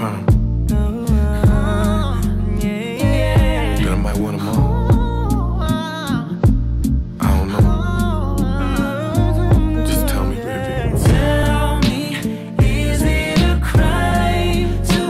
crime. Then I might want them all. I don't know. Just tell me, baby. Tell me, is it a crime to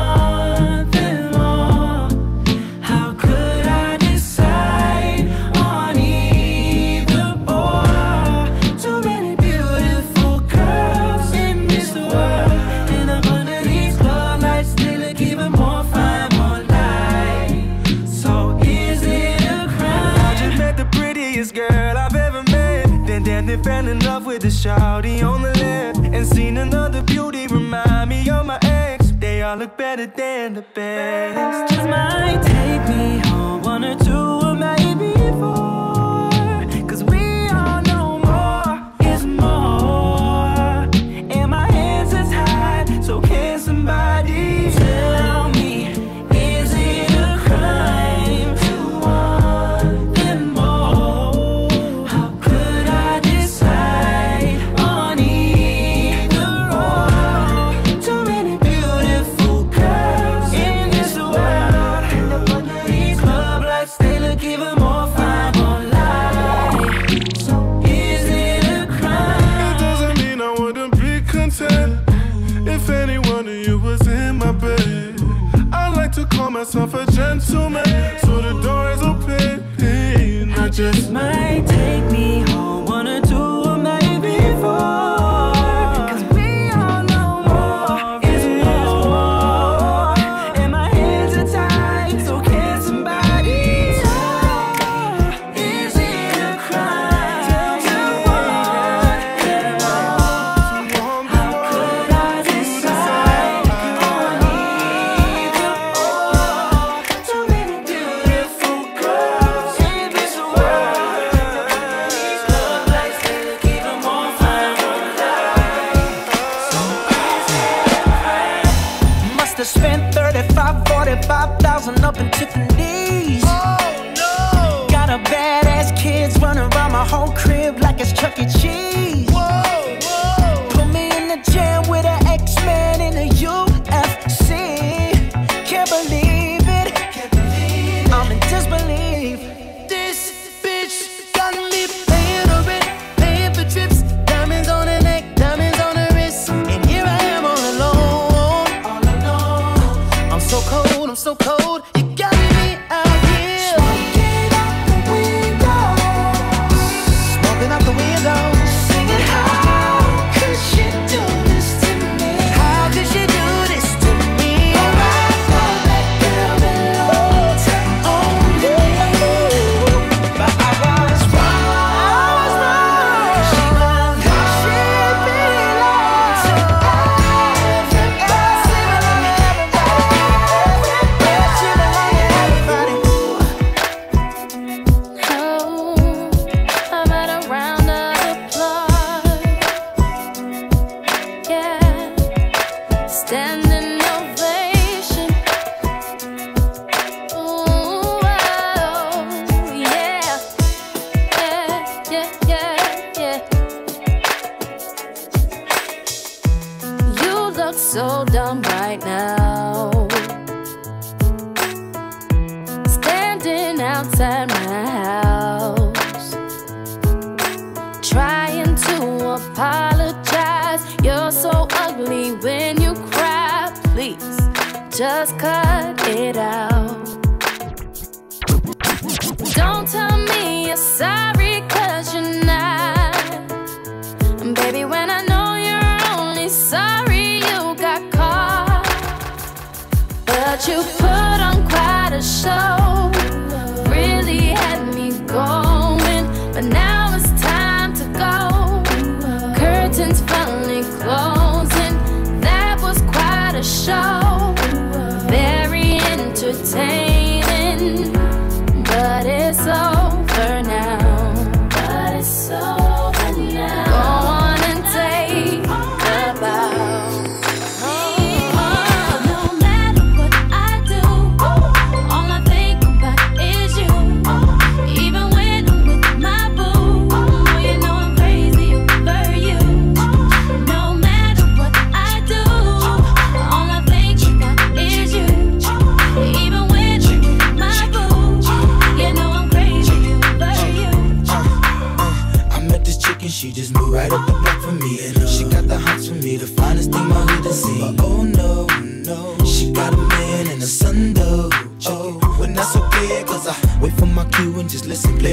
want them all? How could I decide on either or? Too many beautiful girls in this world, and I'm under these club lights, they look even more fine, more light. So is it a crime? I just met the prettiest girl I've ever met, then damn near fell in love with the shawty on the left, and seen another beauty remind me of my ex. They all look better than the best. Just might take me home, 1 or 2 or maybe 4, 'cause we all know more is more, and my hands is high, so can somebody tell me, is it a crime to want them all? How could I decide on either or? Too many beautiful girls in this world, and up under these club lights, they look even more fine, more light. So is it a crime? It doesn't mean I wouldn't be content if any one of you was in my bed. I like to call myself a gentleman, so the door is open. I just might take me home, 1 or 2 or maybe 4, 'cause we all know more is more, and my hands are tied, so can somebody tell me, is it a crime to want them all? How could I decide on either or? Too many beautiful girls in this world, these club lights, they look even more fine, more light. So is it a crime? Must have spent 35, 45,000 up in Tiffany's. Oh no! Got a badass kids running around my whole crib like it's Chuck E. Cheese. Whoa, whoa! Put me in the gym with an X-Men in the UFC. Can't believe it. I'm in disbelief. This bitch got me paying her rent, paying for trips, diamonds on her neck, diamonds on her wrist, and here I am all alone, all alone. I'm so cold, I'm so cold. You got me out here, Smoking out the window, smoking out the window, singing, how could she do this to me? how could she do this to me? Oh, I thought that girl belonged to only me, but I was wrong. She belonged to I'm at a round of applause. Yeah, standing ovation. Ooh, oh, yeah, yeah. You look so dumb right now, standing outside my house, trying to apologize. You're so ugly when you cry. Please, just cut it out. Don't tell me you're sorry, 'cause you're not. And baby, when I know you're only sorry you got caught, but you put on quite a show, really had me going, but now it's time to go. Curtains finally closing, that was quite a show, very entertaining, but it's over now. But it's over now. Go on and take a bow. No matter what I do, all I think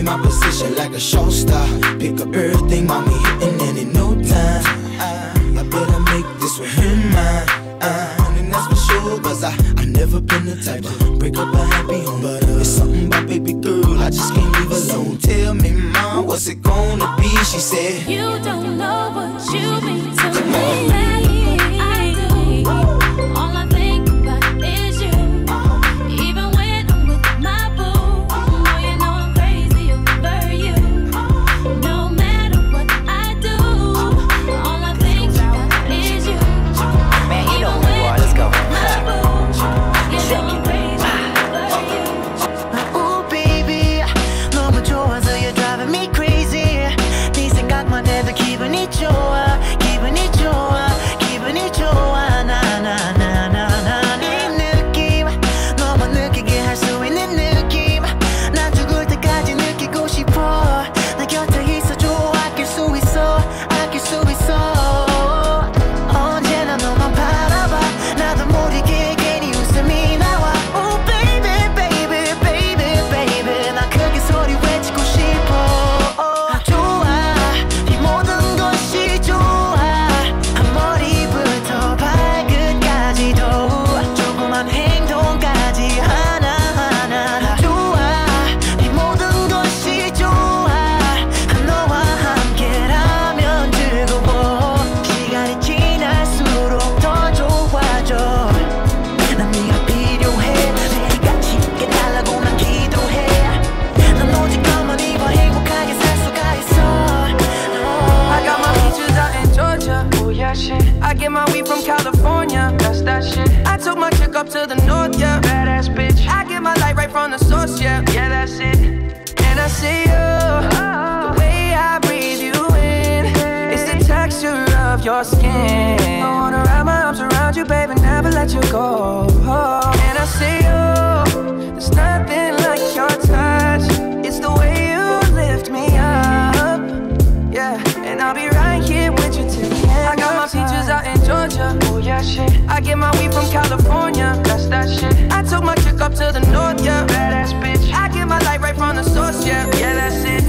my position like a show star. Pick up everything, mommy, hitting and in no time. I better make this with him mine. And that's for sure, cause I never been the type to break up a happy home. But it's something about baby girl, I just can't leave alone. Tell me, mom, what's it gonna be? She said, you don't know what you mean to me. I do. All I think about is you. Even when I'm with my boo, oh, you know I'm crazy over you. No matter what I do, all I think about is you. Man, you know who you are. Let's go. Ooh, baby, 너무 좋아서 you're driving me crazy. 네 생각만 해도 기분이 좋아, 기분이 좋아, 기분이 좋아. 나나나나나 이 느낌 너무 느끼게 할 수 있는 느낌. 난 죽을 때까지 느끼고 싶어. 내 곁에 있어줘. 아낄 수 있어, 아낄 수 있어. 언제나 너만 바라봐. 나도 모르게 괜히 웃음이 나와. Oh baby, baby, baby, baby. 나 크게 소리 외치고 싶어. 좋아, 네 모든 것이 좋아. 앞머리부터 발끝까지도 조그만 행동까지 하나하나 다 좋아. 네 모든 것이 좋아. 너와 함께라면 즐거워. 시간이 지날수록 더 좋아져. 난 네가 필요해. 매일같이 깨달라고 난 기도해. 난 오직 너만 입어 행복하게 살 수가 있어. I got my peaches out in Georgia. Oh yeah, shit. I get my weed from California. That's that shit. I took my chick up to the north, yeah. Badass bitch. I get my light right from the source, yeah. Yeah, that's it. And I see you, the way I breathe you in. It's the texture of your skin. I wanna wrap my arms around you, baby, never let you go. And I see you, there's nothing like your touch. It's the way you lift me up. Yeah, and I'll be right here with you till the end. I got my peaches out in Georgia. Oh yeah, shit. I get my weed from California. That's that shit. I took my chick up to the north, yeah. Badass bitch. I get my light right from the source, yeah. Yeah, that's it.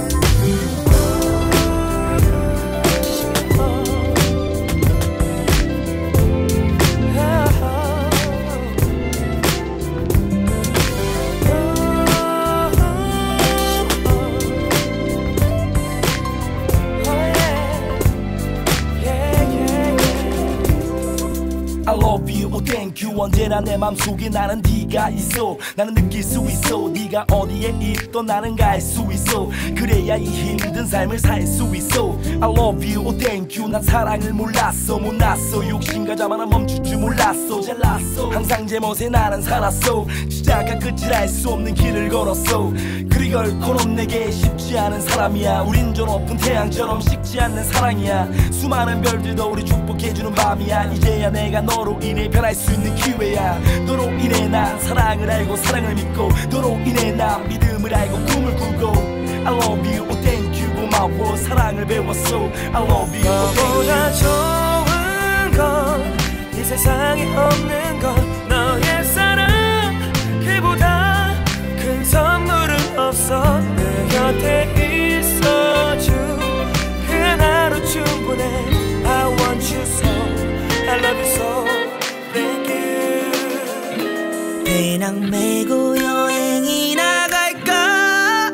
I love you, oh thank you. 언제나 내 맘속에 나는 네가 있어. 나는 느낄 수 있어. 네가 어디에 있던 나는 갈 수 있어. 그래야 이 힘든 삶을 살 수 있어. I love you, oh thank you. 난 사랑을 몰랐어, 못났어. 욕심과 자만은 멈출 줄 몰랐어. 잘났어. 항상 제 멋에 나는 살았어. 시작과 끝을 알 수 없는 길을 걸었어. 그리 결코 넌 내게 쉽지 않은 사람이야. 우린 저 높은 태양처럼 식지 않는 사랑이야. 수많은 별들도 우리 축복해주는 밤이야. 이제야 내가 너로 인해 변할 수 있는 기회야. 너로 인해 난 사랑을 알고 사랑을 믿고, 너로 인해 난 믿음을 알고 꿈을 꾸고. I love you, oh thank you. 고마워, 사랑을 배웠어. I love you, oh thank you. 너보다 좋은 건 이 세상에 없는 건 너의 사랑. 그보다 큰 선물은 없어. 내 곁에 있어줘. 그 하나로 충분해. I want you so, I love you so, thank you. 배낭 메고 여행이 나갈까?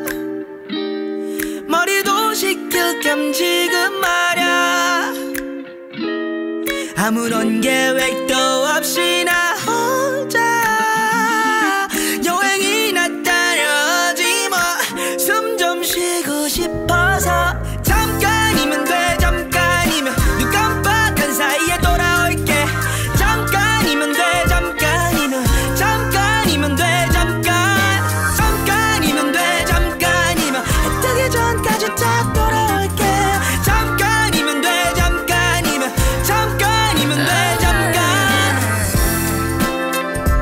머리도 식힐 겸 지금 말야. 아무런 계획도 없이 나 혼자 여행이나 다녀지 뭐. 숨 좀 쉬고 싶어서. 잠깐이면 돼, 잠깐이면. 눈 깜빡한 사이에 돌아올게. 잠깐이면 돼, 잠깐이면. 잠깐이면 돼, 잠깐. 잠깐이면 돼, 잠깐이면. 해 뜨기 전까지 딱 돌아올게. 잠깐이면 돼, 잠깐이면. 잠깐이면 돼, 잠깐.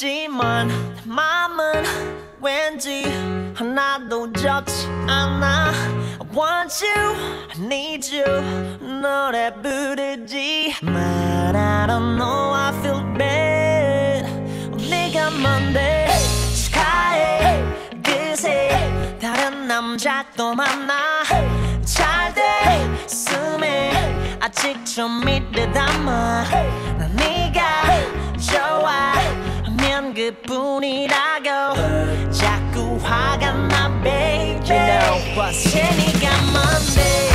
있지만 마음은 왠지 하나도 좋지 않아. I want you, I need you 노래 부르지. But I don't know, I feel bad. 네가 뭔데 축하해 그새 다른 남자 또 만나. 잘 됐음에 아직 좀 믿듯 아마. 난 네가 좋아하면 그뿐이라고. 자꾸 화가 나 baby. You know what's 네가 뭔데.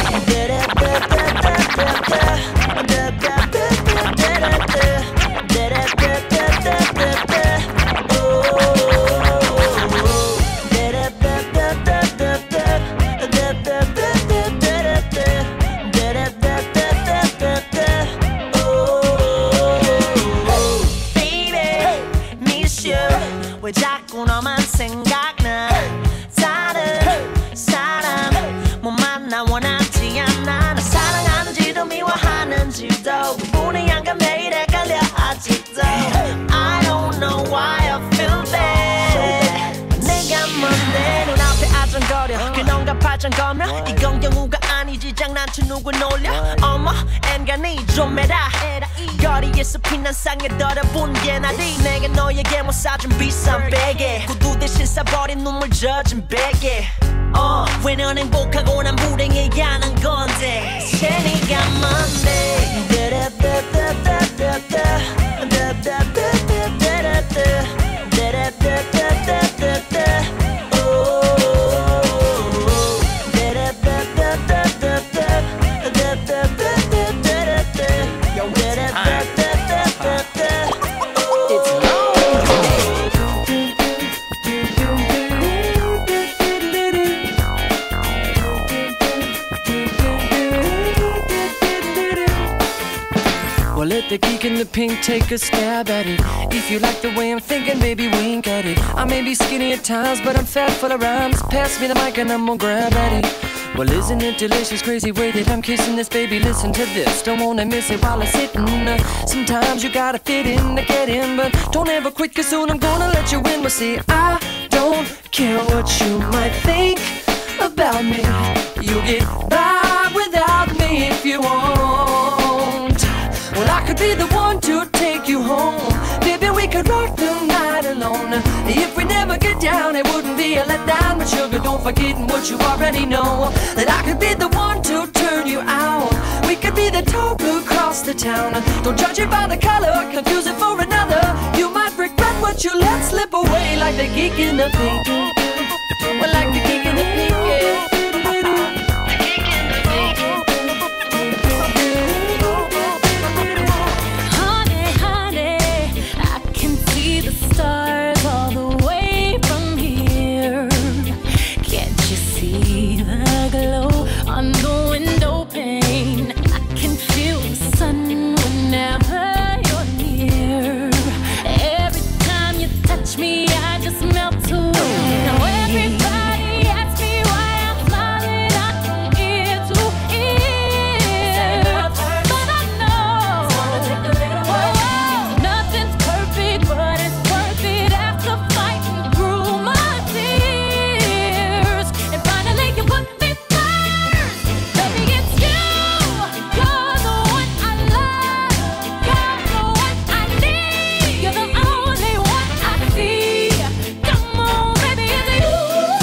왜 자꾸 너만 생각나. 다른 사람 못 만나 원하지 않아. 나 사랑하는지도 미워하는지도 구분이 안 가. 매일 헷갈려 아직도. I don't know why I feel bad. 내가 뭔데 눈앞에 아정거려. 그놈과 발전거며 이건 경우가 아니지. 장난쳐 누굴 놀려. 어머 앵간히 좀 해라. 거리에서 피난 상에 더러본 게 나리. 내가 너에게 못 사준 비싼 베개. 구두 대신 싸버린 눈물 젖은 베개. 왜 넌 행복하고 난 불행해야 하는 건데. 네가 뭔데. Well, let the geek in the pink take a stab at it. If you like the way I'm thinking, baby, wink at it. I may be skinny at times, but I'm fat full of rhymes. Pass me the mic and I'm gonna grab at it. Well, isn't it delicious, crazy way that I'm kissing this, baby? Listen to this, don't wanna miss it while I'm sitting. Sometimes you gotta fit in to get in, but don't ever quit, cause soon I'm gonna let you in. Well, see, I don't care what you might think about me. You get by without me if you want. Well, I could be the one to take you home. Baby, we could rock the night alone. If we never get down, it wouldn't be a letdown. But sugar, don't forget what you already know, that I could be the one to turn you out. We could be the talk across the town. Don't judge it by the color, confuse it for another. You might regret what you let slip away. Like the geek in the pink. Well, like the geek in the pink, yeah. Stars all the way from here. Can't you see the glow on the window pane? I can feel the sun whenever you're near. Every time you touch me, I just melt away. Now everybody asks me why I'm smiling out from ear to ear, but I know nothing's perfect, but it's worth it after fighting through my tears. And finally you put me first. Baby, it's you. You're the one I love. You're the one I need. You're the only one I see. Come on, baby, it's you.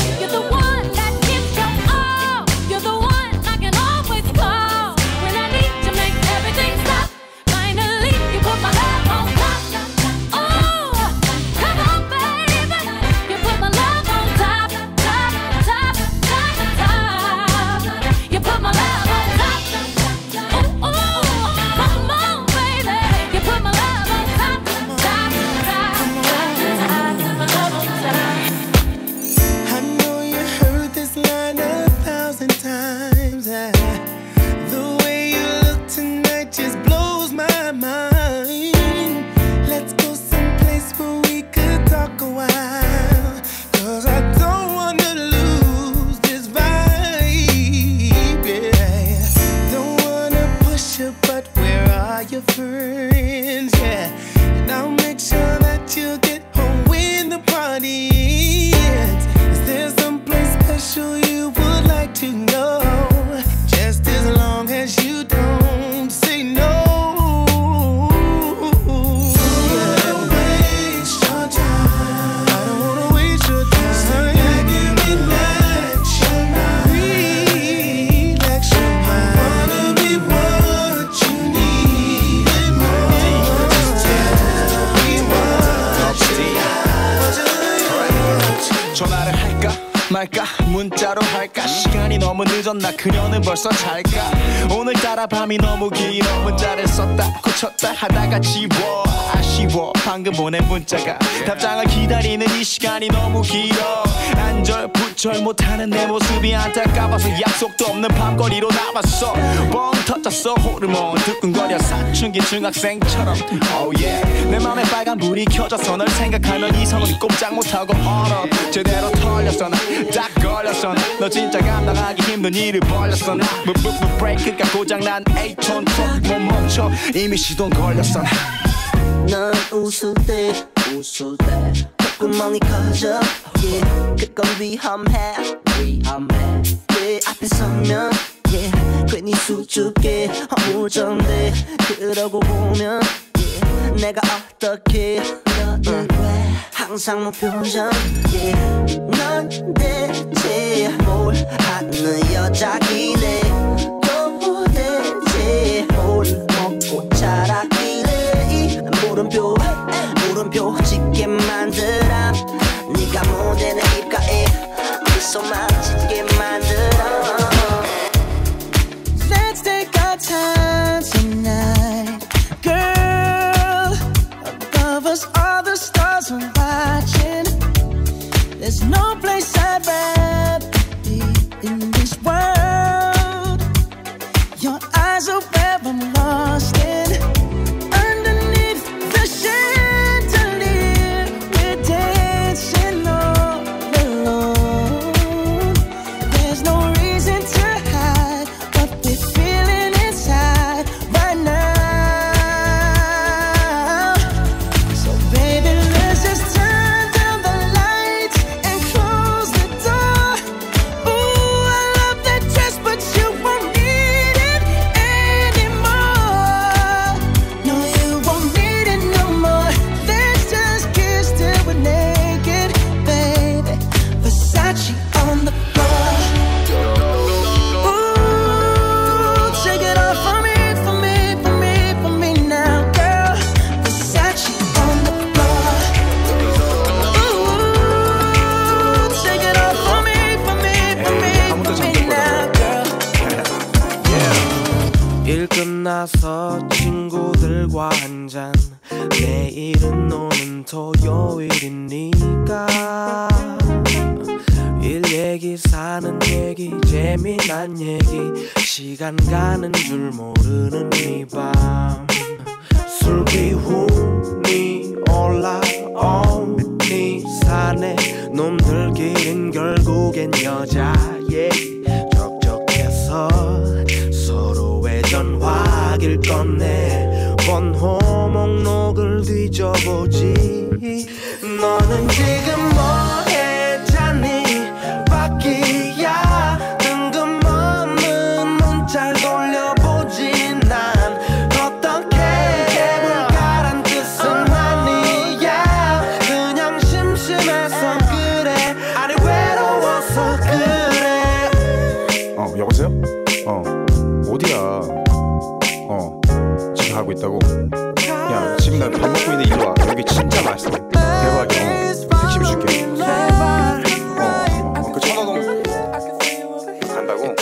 전화를 할까 말까 문자로 할까 시간이 너무 늦었나 그녀는 벌써 잘까 오늘따라 밤이 너무 길어 문자를 썼다 고쳤다 하다가 지워 아쉬워 방금 보낸 문자가 답장을 기다리는 이 시간이 너무 길어 안절부절 못하는 내 모습이 안타까워서 약속도 없는 밤거리로 나왔어 뻥 터졌어 호르몬 두근거려 사춘기 중학생처럼 oh yeah 내 맘에 빨간불이 켜져서 널 생각하면 이성은 꼼짝 못하고 얼어 제대로 털렸어 나 딱 걸렸어 나 너 진짜 감당하기 힘든 일을 벌렸어 나 브레이크가 고장난 에이톤 못 멈춰 이미 시동 걸렸어 나 넌 웃을 때 콧구멍이 커져 yeah. 그건 위험해 내 앞에 서면 yeah. 괜히 수줍게 허무정돼 그러고 보면 yeah. 내가 어떻게 너는 왜 항상 무표정 yeah. 넌 대체 뭘 하는 여자기래 또 대체 뭘 먹고 자라기래 물음표 짓게 만들어 네가 모델의 입가에 미소만 짓게 만들어 Let's take our time tonight Girl above us all the stars are watching There's no place I'd rather be in this world Your eyes are where I'm lost in 끝나서 친구들과 한잔 내일은 오는 토요일이니까 일 얘기 사는 얘기 재미난 얘기 시간 가는 줄 모르는 이 밤 술 기운이 올라오니 산에 놈들끼린 결국엔 여자 얘기 적적해서 서로의 전화기를 꺼내 번호 목록을 뒤져보지 너는 지금 뭐해 자니 바퀴야 뜬금없는 문자를 돌려보지 난 어떻게 해볼까란 뜻은 아니야 그냥 심심해서 그래 아니 외로워서 그래 여보세요? 어디야? 지금 하고 있다고? 야 지금 나 밥 먹고 있는데 이리 와 여기 진짜 맛있어 대박이야 택시비 줄게 그 천화동 간다고?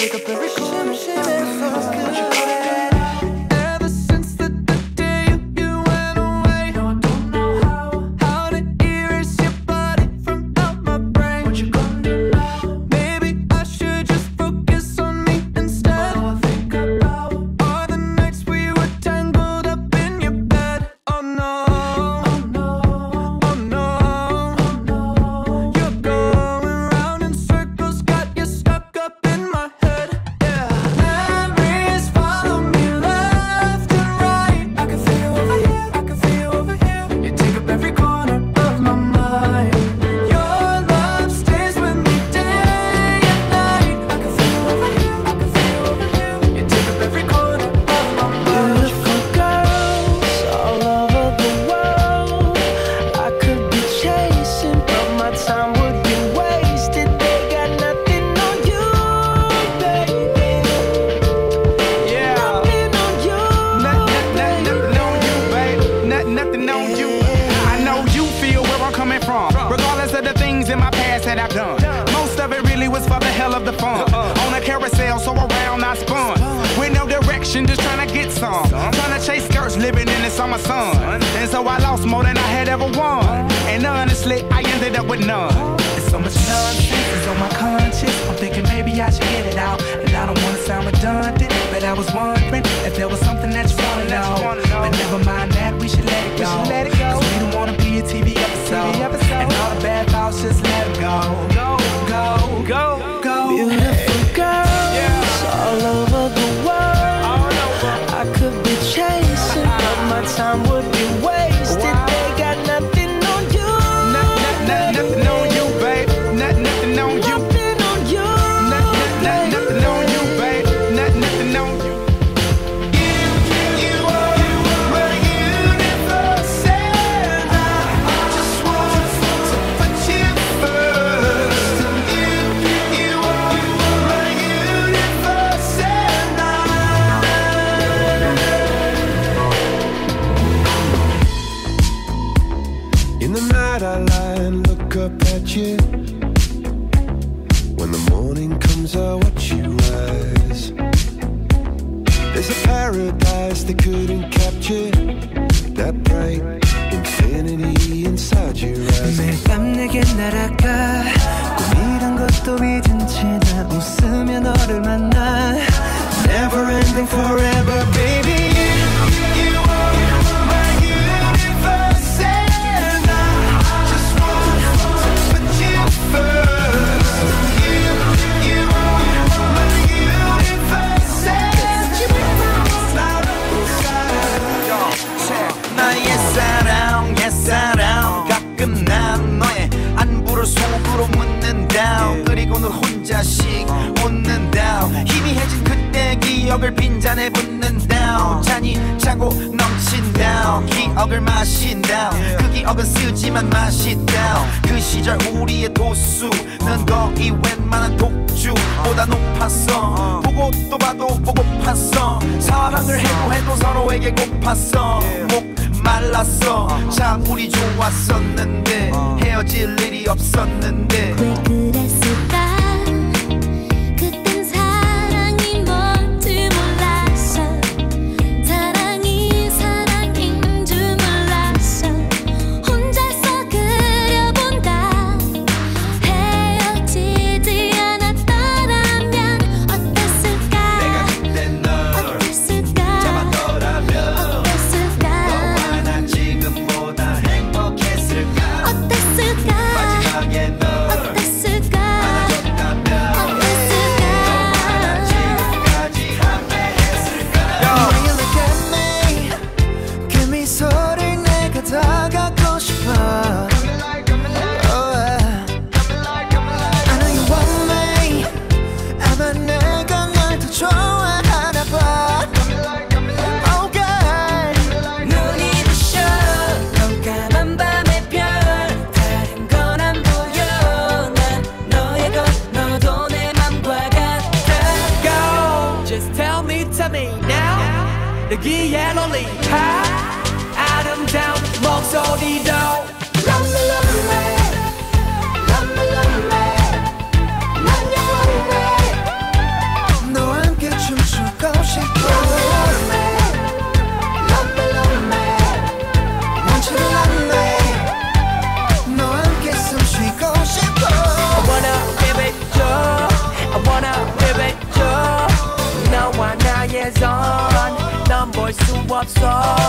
Tangled up in your that I've done. Most of it really was for the hell of the fun. On a carousel, so around I spun. With no direction, just trying to get some. Trying to chase skirts, living in the summer sun. And so I lost more than I had ever won. And honestly, I ended up with none. There's so much nonsense is on my conscience. I'm thinking maybe I should get it out. And I don't wanna sound redundant, but I was wondering if there was something that you wanna know. But never mind that, we should let it go. Cause we don't wanna be a TV episode. And all the bad thoughts, just let it go. Go, go, go, go. Beautiful girls all over the world. I could be chasing, but my time would be wasted. They got nothing on you. Nothing on you, babe. Nothing on you. Nothing on you. Nothing on you, babe. Nothing on you. You are my universe, and I just want to put you first. You are my universe, and In the night I lie and look up at you. When the morning comes I watch you rise. There's a paradise they couldn't capture. That bright infinity inside your eyes. 매일 밤 내게 날아가. 꿈이란 것도 잊은 채 나 웃으며 너를 만나. Never ending forever, baby. You are my universe, and I just want to put you first. You are my universe, 나의 사랑, 옛사랑. 가끔 난 너의 안부를 속으로 묻는다. 그리고는 혼자씩 웃는다. 희미해진 그때 기억을 빈잔에 붓는다. 잔이 차고 넘친다. 기억을 마신다. 그 기억은 쓰지만 맛있다. 그 시절 우리의 도수는 거의 웬만한 독주보다 높았어. 보고 또 봐도 보고팠어. 사랑을 해도 해도 서로에게 고팠어. 목 말랐어. 참 우리 좋았었는데 헤어질 일이 없었는데. 왜 그랬을까? 그땐 사랑이 뭔지 몰랐어. 사랑이 사랑인 줄 몰랐어. 혼자서 그려본다. 헤어지지 않았더라면 어땠을까? 내가 그때 널 어땠을까? 잡았더라면 어땠을까? 너와 난 지금보다 행복했을까? 어땠을까? 마지막에 널 어땠을까? 안아줬다면 어땠을까? 너와 난 지금까지 함께했을까? When you look at me, 그 미소를 내가 다가고 싶어. Oh, yeah. I know you want me. 아마 내가 널 더 좋아하나 봐. Oh, girl. 눈이 부셔 깜깜한 밤의 별. 다른 건 안 보여. 난 너의 것, 너도 내 맘과 같아. Go. Just tell me now. 여기에 롤리타. 아름다운 목소리도. Love me, love me. Love me, love me. 난 영원해. 너와 함께 춤추고 싶어. Love me, love me. Want you to love me. 너와 함께 숨 쉬고 싶어. I wanna give it you. I wanna give it you. 너와 나의 손. 넌 볼 수 없어.